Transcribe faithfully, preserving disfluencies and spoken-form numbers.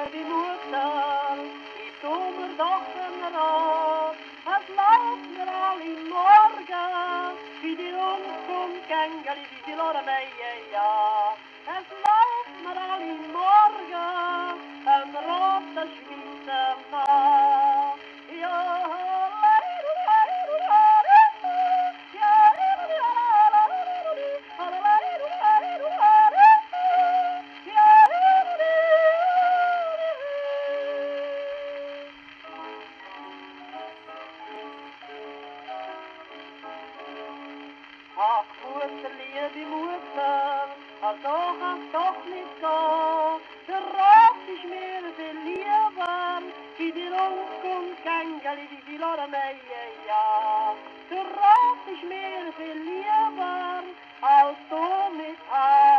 liebe Mutter, ich tu mir doch einen Rat. Es läuft mir alle Morgen, wie die Unkunft gängeli, wie die Lorbeie, ja. Es läuft mir alle Morgen, ein roter Schweisse nach. Ja, ach, Mutter, liebe Mutter, also kann's doch nicht gehen. Der Rat ist mir viel lieber, wie die Unkunft gängeli, wie die Lormeie, ja. Der Rat ist mir viel lieber, als du mit